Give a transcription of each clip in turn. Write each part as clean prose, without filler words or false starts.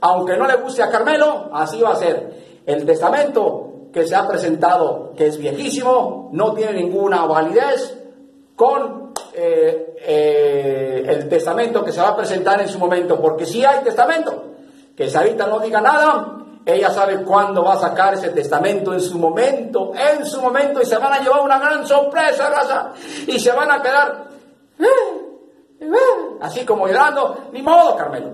aunque no le guste a Carmelo, así va a ser. El testamento que se ha presentado, que es viejísimo, no tiene ninguna validez con el testamento que se va a presentar en su momento, porque si hay testamento, que Sarita no diga nada, ella sabe cuándo va a sacar ese testamento en su momento, y se van a llevar una gran sorpresa, raza, y se van a quedar así como llorando. Ni modo, Carmelo.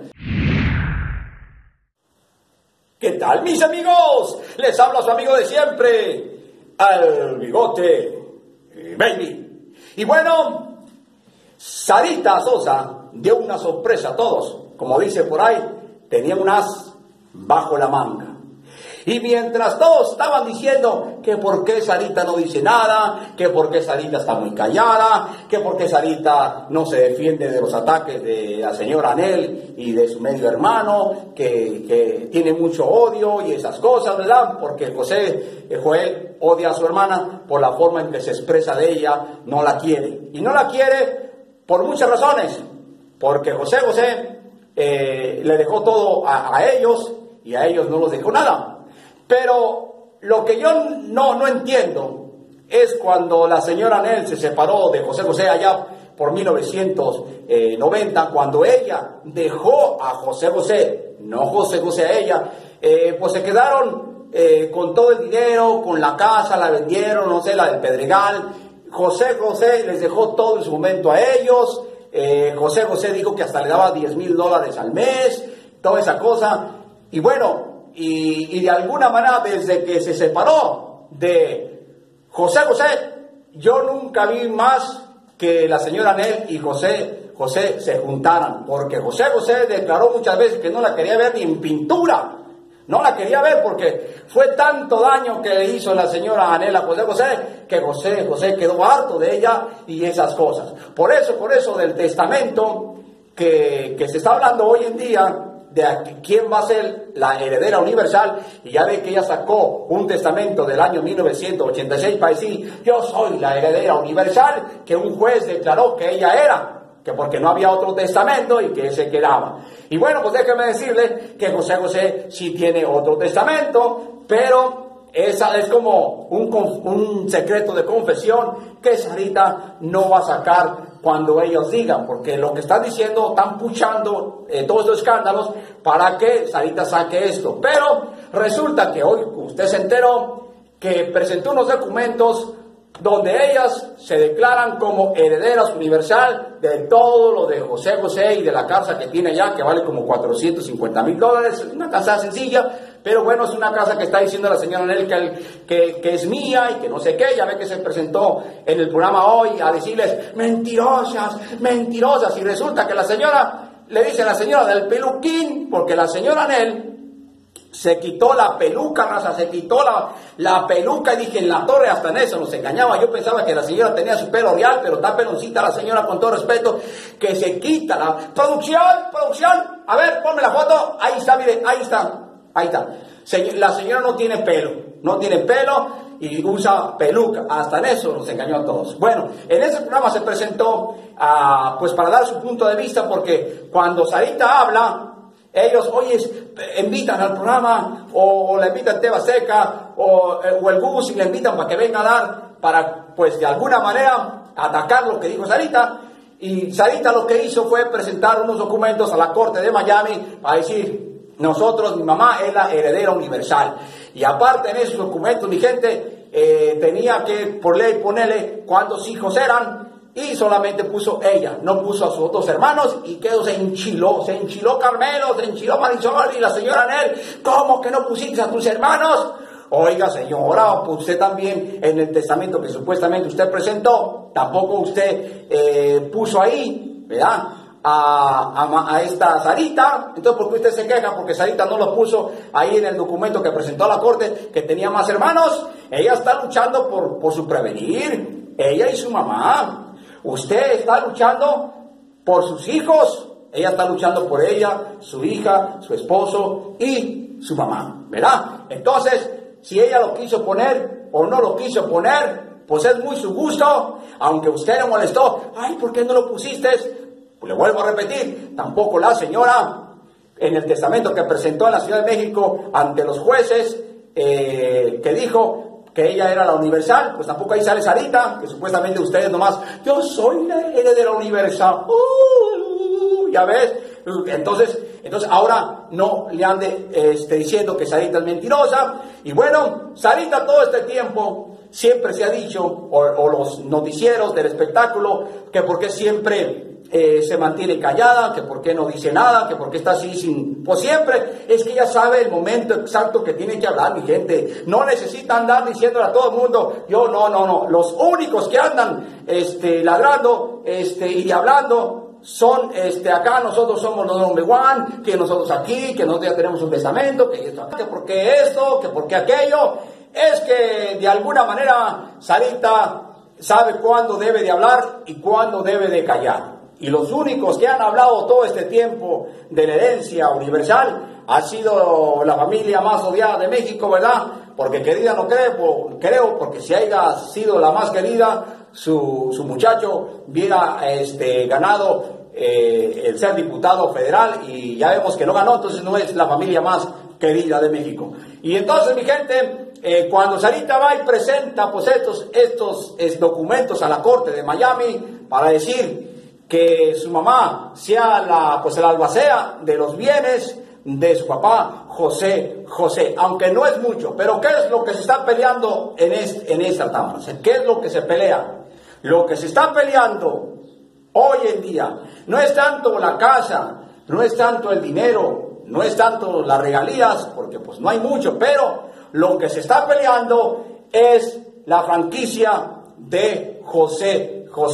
¿Qué tal, mis amigos? Les habla su amigo de siempre, al Bigote Baby. Y bueno, Sarita Sosa dio una sorpresa a todos. Como dice por ahí, tenía un as bajo la manga. Y mientras todos estaban diciendo que por qué Sarita no dice nada, que por qué Sarita está muy callada, que por qué Sarita no se defiende de los ataques de la señora Anel y de su medio hermano, que tiene mucho odio y esas cosas, ¿verdad? Porque Joel odia a su hermana por la forma en que se expresa de ella, no la quiere. Y no la quiere por muchas razones, porque José le dejó todo a ellos y a ellos no los dejó nada. Pero lo que yo no entiendo es cuando la señora Anel se separó de José allá por 1990, cuando ella dejó a José, no José a ella, pues se quedaron con todo el dinero, con la casa, la vendieron, no sé, la del Pedregal. José les dejó todo en su momento a ellos. José dijo que hasta le daba $10,000 al mes, toda esa cosa. Y bueno, y de alguna manera, desde que se separó de José, yo nunca vi más que la señora Anel y José se juntaran, porque José declaró muchas veces que no la quería ver ni en pintura, no la quería ver porque fue tanto daño que le hizo la señora Anel a José, que José quedó harto de ella y esas cosas. Por eso del testamento que se está hablando hoy en día, de quién va a ser la heredera universal, y ya ve que ella sacó un testamento del año 1986 para decir, yo soy la heredera universal, que un juez declaró que ella era, que porque no había otro testamento y que se quedaba. Y bueno, pues déjeme decirle que José sí tiene otro testamento, pero esa es como un secreto de confesión que Sarita no va a sacar cuando ellos digan, porque lo que están diciendo, están puchando todos estos escándalos para que Sarita saque esto. Pero resulta que hoy usted se enteró que presentó unos documentos donde ellas se declaran como herederas universal de todo lo de José y de la casa que tiene allá, que vale como $450,000. Una casa sencilla, pero bueno, es una casa que está diciendo la señora Anel que es mía y que no sé qué. Ya ve que se presentó en el programa hoy a decirles mentirosas, y resulta que la señora, le dice a la señora del peluquín, porque la señora Anel se quitó la peluca, raza, se quitó la peluca, y dije, en la torre hasta en eso nos engañaba. Yo pensaba que la señora tenía su pelo real, pero está peloncita la señora, con todo respeto, que se quita la... Producción, a ver, ponme la foto, ahí está, mire, ahí está. La señora no tiene pelo y usa peluca, hasta en eso nos engañó a todos. Bueno, en ese programa se presentó, pues para dar su punto de vista, porque cuando Sarita habla, ellos, invitan al programa, o la invitan TV Azteca, o el Gus, y le invitan para que venga a dar, para, pues, de alguna manera, atacar lo que dijo Sarita. Y Sarita lo que hizo fue presentar unos documentos a la Corte de Miami para decir, mi mamá es la heredera universal. Y aparte en esos documentos, mi gente, tenía que, por ley, ponerle cuántos hijos eran, y solamente puso ella, no puso a sus otros hermanos, y se enchiló Carmelo, se enchiló Marisol y la señora Anel. ¿Cómo que no pusiste a tus hermanos? Oiga, señora, pues usted también en el testamento que supuestamente usted presentó, tampoco usted puso ahí, ¿verdad?, a esta Sarita. Entonces, ¿por qué usted se queja? Porque Sarita no lo puso ahí en el documento que presentó a la corte, que tenía más hermanos. Ella está luchando por su prevenir, ella y su mamá. Usted está luchando por sus hijos, ella está luchando por ella, su hija, su esposo y su mamá, ¿verdad? Entonces, si ella lo quiso poner o no lo quiso poner, pues es muy su gusto. Aunque usted le molestó, ¿por qué no lo pusiste? Pues le vuelvo a repetir, tampoco la señora en el testamento que presentó en la Ciudad de México ante los jueces, que dijo que ella era la universal, pues tampoco ahí sale Sarita, que supuestamente ustedes nomás, yo soy la heredera universal, ya ves, entonces ahora no le ande diciendo que Sarita es mentirosa. Y bueno, Sarita todo este tiempo siempre se ha dicho, o los noticieros del espectáculo, que por qué siempre se mantiene callada, que por qué no dice nada, que por qué está así sin... Pues siempre es que ella sabe el momento exacto que tiene que hablar, mi gente. No necesita andar diciéndole a todo el mundo, yo no. Los únicos que andan ladrando y hablando son, acá nosotros somos los number one, que nosotros aquí, que nosotros ya tenemos un testamento, que esto, que por qué esto, que por qué aquello. Es que de alguna manera Sarita sabe cuándo debe de hablar y cuándo debe de callar. Y los únicos que han hablado todo este tiempo de la herencia universal ha sido la familia más odiada de México, ¿verdad? Porque querida no creo, porque si haya sido la más querida, su muchacho hubiera ganado el ser diputado federal, y ya vemos que no ganó, entonces no es la familia más querida de México. Y entonces, mi gente, cuando Sarita va y presenta pues estos documentos a la corte de Miami para decir que su mamá sea el albacea de los bienes de su papá José, aunque no es mucho, pero ¿qué es lo que se está peleando en esta tabla? ¿Qué es lo que se pelea? Lo que se está peleando hoy en día no es tanto la casa, no es tanto el dinero, no es tanto las regalías, porque pues no hay mucho, pero lo que se está peleando es la franquicia de José.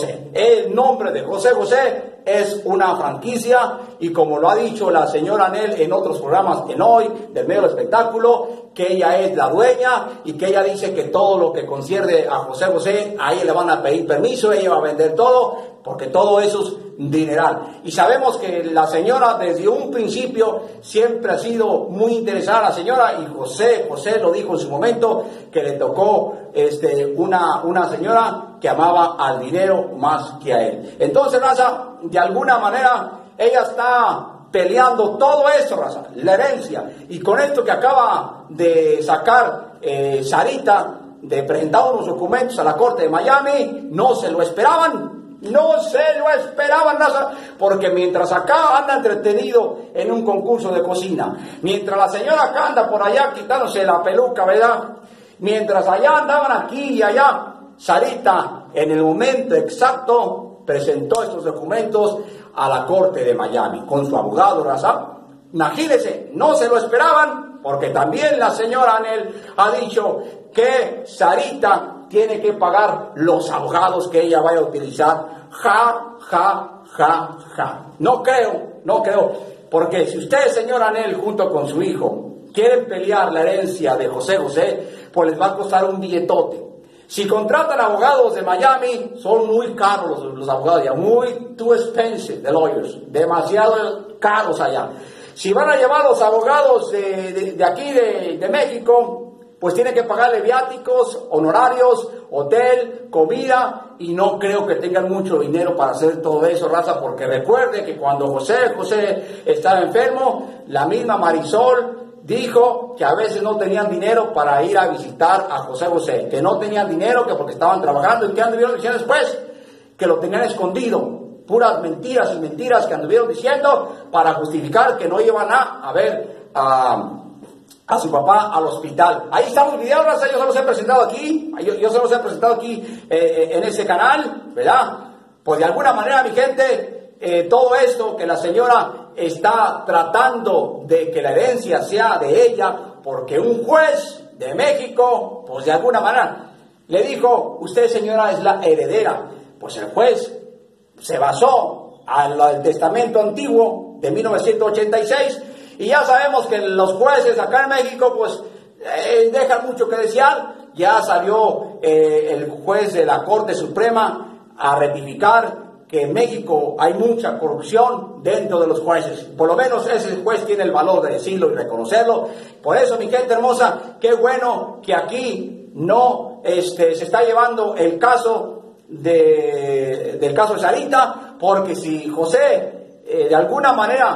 El nombre de José es una franquicia, y como lo ha dicho la señora Anel en otros programas en hoy, del medio del espectáculo, que ella es la dueña y que ella dice que todo lo que concierne a José, a ella le van a pedir permiso, ella va a vender todo, porque todo eso es dineral. Y sabemos que la señora desde un principio siempre ha sido muy interesada, la señora, y José lo dijo en su momento, que le tocó una señora que amaba al dinero más que a él. Entonces, raza, de alguna manera ella está peleando todo eso, raza, la herencia. Y con esto que acaba de sacar Sarita, de presentar unos documentos a la corte de Miami, no se lo esperaban, raza, porque mientras acá anda entretenido en un concurso de cocina, mientras la señora acá anda por allá quitándose la peluca, ¿verdad? Mientras allá andaban aquí y allá, Sarita en el momento exacto presentó estos documentos a la corte de Miami con su abogado, raza. Imagínense, no se lo esperaban, porque también la señora Anel ha dicho que Sarita tiene que pagar los abogados que ella vaya a utilizar. No creo, porque si usted, señora Anel, junto con su hijo, quieren pelear la herencia de José, pues les va a costar un billetote. Si contratan abogados de Miami, son muy caros los abogados ya, muy too expensive, the lawyers, demasiado caros allá. Si van a llevar los abogados de aquí, de México, pues tienen que pagarle viáticos, honorarios, hotel, comida, y no creo que tengan mucho dinero para hacer todo eso, raza, porque recuerde que cuando José estaba enfermo, la misma Marisol dijo que a veces no tenían dinero para ir a visitar a José, que no tenían dinero, que porque estaban trabajando, y que anduvieron diciendo después, que lo tenían escondido. Puras mentiras y mentiras que anduvieron diciendo para justificar que no iban a ver a su papá al hospital. Ahí estamos videos, raza, yo se los he presentado aquí, yo se los he presentado aquí en ese canal, ¿verdad? Pues de alguna manera, mi gente, todo esto que la señora está tratando de que la herencia sea de ella, porque un juez de México, pues de alguna manera, le dijo, usted, señora, es la heredera. Pues el juez se basó al testamento antiguo de 1986, y ya sabemos que los jueces acá en México pues dejan mucho que desear. Ya salió el juez de la Corte Suprema a rectificar que en México hay mucha corrupción dentro de los jueces. Por lo menos ese juez tiene el valor de decirlo y reconocerlo. Por eso, mi gente hermosa, qué bueno que aquí no se está llevando el caso del caso de Sarita, porque si José de alguna manera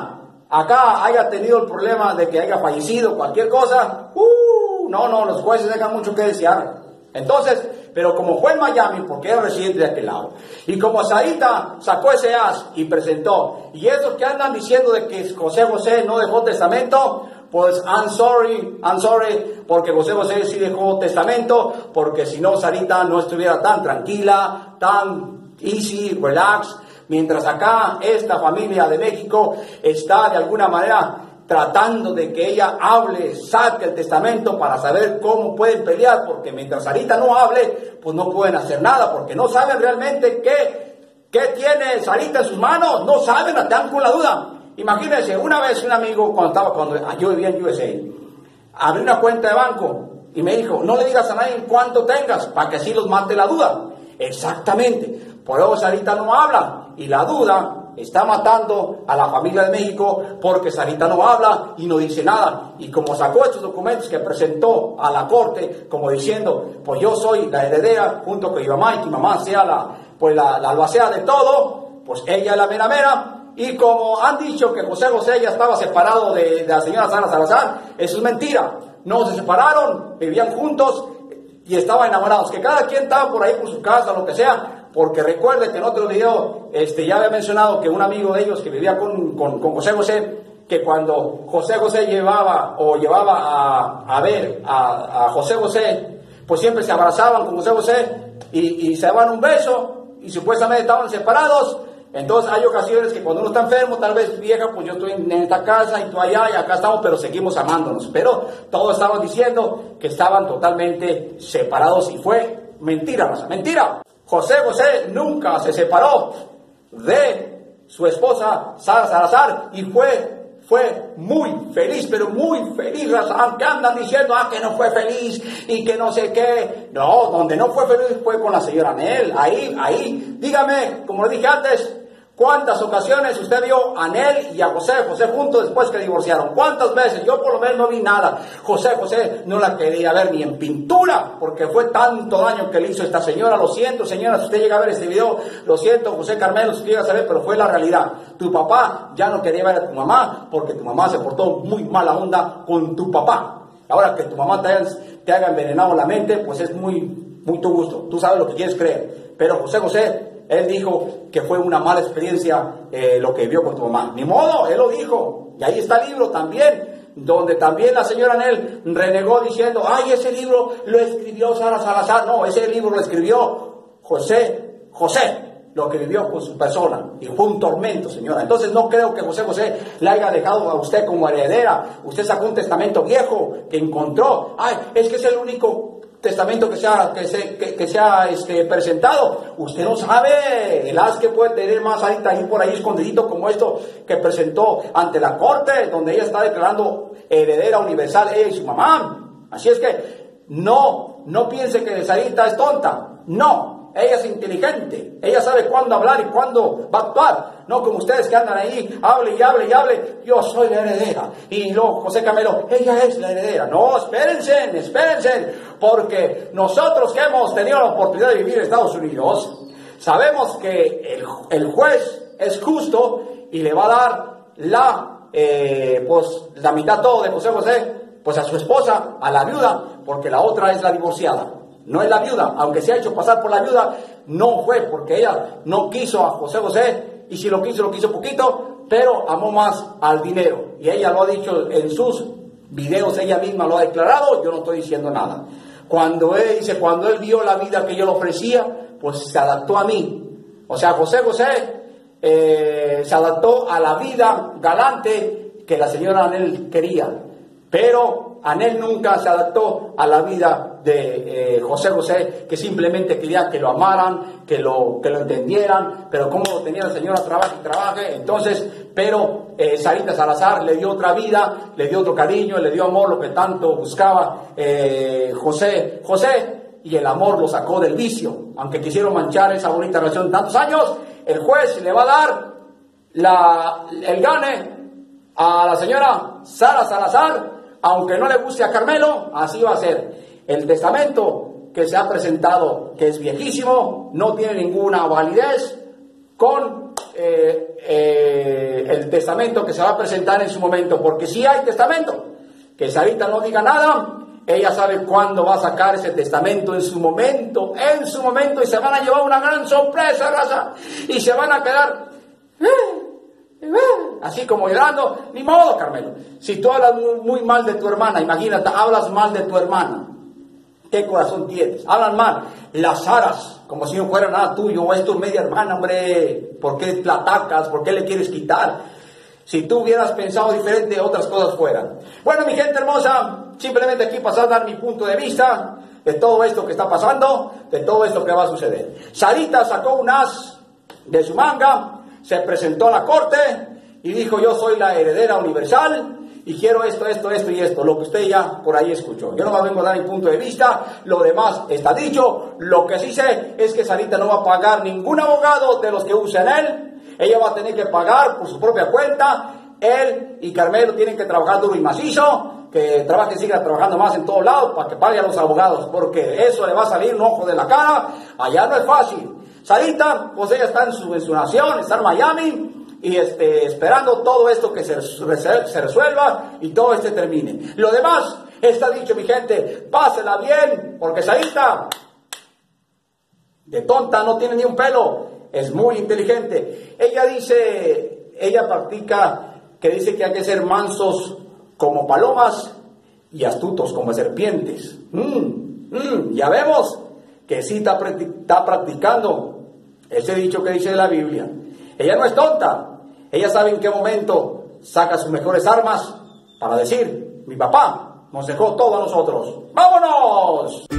acá haya tenido el problema de que haya fallecido, cualquier cosa, no, los jueces dejan mucho que desear. Entonces, pero como fue en Miami, porque era residente de aquel lado, y como Sarita sacó ese as y presentó, y esos que andan diciendo de que José no dejó testamento, pues I'm sorry, porque José sí dejó testamento, porque si no Sarita no estuviera tan tranquila, tan easy, relax, mientras acá esta familia de México está de alguna manera tratando de que ella hable, saque el testamento para saber cómo pueden pelear, porque mientras Sarita no hable, pues no pueden hacer nada, porque no saben realmente qué tiene Sarita en sus manos, no saben, están con la duda. Imagínense, una vez un amigo, cuando yo vivía en USA, abrí una cuenta de banco y me dijo, no le digas a nadie cuánto tengas, para que así los mate la duda. Exactamente, por eso Sarita no habla, y la duda está matando a la familia de México, porque Sarita no habla y no dice nada. Y como sacó estos documentos que presentó a la corte, como diciendo, pues yo soy la heredera, junto con mi mamá, y que mi mamá sea la albacea de todo, pues ella es la mera mera. Y como han dicho que José ya estaba separado de la señora Sara Salazar, eso es mentira. No se separaron, vivían juntos y estaban enamorados. Que cada quien estaba por ahí por su casa, lo que sea. Porque recuerde que en otro video ya había mencionado que un amigo de ellos que vivía con José, que cuando José llevaba a ver a José, pues siempre se abrazaban con José y se daban un beso y supuestamente estaban separados. Entonces hay ocasiones que cuando uno está enfermo, tal vez vieja, pues yo estoy en esta casa y tú allá y acá estamos, pero seguimos amándonos. Pero todos estaban diciendo que estaban totalmente separados y fue mentira, raza, mentira. José nunca se separó de su esposa Sara Salazar y fue muy feliz, pero muy feliz, raza. Que andan diciendo, que no fue feliz y que no sé qué. No, donde no fue feliz fue con la señora Anel. Ahí, dígame, como le dije antes, ¿cuántas ocasiones usted vio a Anel y a José juntos después que divorciaron? ¿Cuántas veces? Yo por lo menos no vi nada. José no la quería ver ni en pintura, porque fue tanto daño que le hizo esta señora. Lo siento, señora, si usted llega a ver este video, lo siento, José Carmelo, si usted llega a saber, pero fue la realidad. Tu papá ya no quería ver a tu mamá, porque tu mamá se portó muy mala onda con tu papá. Ahora que tu mamá te haga envenenado la mente, pues es muy tu gusto. Tú sabes lo que quieres creer. Pero José, él dijo que fue una mala experiencia lo que vio con tu mamá. Ni modo, él lo dijo. Y ahí está el libro también, donde también la señora Anel renegó diciendo, ese libro lo escribió Sara Salazar. No, ese libro lo escribió José, lo que vivió con su persona. Y fue un tormento, señora. Entonces no creo que José le haya dejado a usted como heredera. Usted sacó un testamento viejo que encontró. Es que es el único testamento que se ha presentado. Usted no sabe el as que puede tener más ahorita ahí por ahí escondidito como esto que presentó ante la corte, donde ella está declarando heredera universal, ella y su mamá. Así es que no piense que Sarita es tonta. No, ella es inteligente, ella sabe cuándo hablar y cuándo va a actuar. No como ustedes que andan ahí, hable y hable, yo soy la heredera. Y luego José Camelo, ella es la heredera. No, espérense, porque nosotros que hemos tenido la oportunidad de vivir en Estados Unidos, sabemos que el juez es justo y le va a dar la mitad todo de José, pues a su esposa, a la viuda, porque la otra es la divorciada. No es la viuda, aunque se ha hecho pasar por la viuda, no fue porque ella no quiso a José, y si lo quiso poquito, pero amó más al dinero. Y ella lo ha dicho en sus videos, ella misma lo ha declarado, yo no estoy diciendo nada. Cuando él vio la vida que yo le ofrecía, pues se adaptó a mí. O sea, José se adaptó a la vida galante que la señora Anel quería. Pero Anel nunca se adaptó a la vida de José, que simplemente quería que lo amaran, que lo entendieran, pero como lo tenía la señora, trabaje. Entonces, pero Sarita Salazar le dio otra vida, le dio otro cariño, le dio amor, lo que tanto buscaba José, y el amor lo sacó del vicio. Aunque quisieron manchar esa bonita relación tantos años, el juez le va a dar el gane a la señora Sara Salazar. Aunque no le guste a Carmelo, así va a ser. El testamento que se ha presentado, que es viejísimo, no tiene ninguna validez, con el testamento que se va a presentar en su momento, porque si hay testamento, que Sarita no diga nada, ella sabe cuándo va a sacar ese testamento en su momento, y se van a llevar una gran sorpresa, raza, y se van a quedar así como llorando. Ni modo, Carmelo, si tú hablas muy mal de tu hermana, imagínate, hablas mal de tu hermana, ¿qué corazón tienes? Hablan mal, las aras, como si no fuera nada tuyo. Es tu media hermana, hombre. ¿Por qué la atacas? ¿Por qué le quieres quitar? Si tú hubieras pensado diferente, otras cosas fueran. Bueno, mi gente hermosa, simplemente aquí pasar a dar mi punto de vista de todo esto que está pasando, de todo esto que va a suceder. Sarita sacó un as de su manga, se presentó a la corte y dijo: yo soy la heredera universal y quiero esto y esto, lo que usted ya por ahí escuchó. Yo no me vengo a dar mi punto de vista, lo demás está dicho. Lo que sí sé es que Sarita no va a pagar ningún abogado de los que usen él. Ella va a tener que pagar por su propia cuenta. Él y Carmelo tienen que trabajar duro y macizo, que trabaje y siga trabajando más en todos lados para que pague a los abogados, porque eso le va a salir un ojo de la cara. Allá no es fácil. Sarita, pues ella está en su nación, está en Miami, y esperando todo esto que se resuelva y todo termine. Lo demás está dicho, mi gente. Pásela bien, porque Sarita de tonta no tiene ni un pelo, es muy inteligente. Ella practica que dice que hay que ser mansos como palomas y astutos como serpientes. Ya vemos que sí está practicando ese dicho que dice de la Biblia. Ella no es tonta, ella sabe en qué momento saca sus mejores armas para decir: mi papá nos dejó todo a nosotros. ¡Vámonos!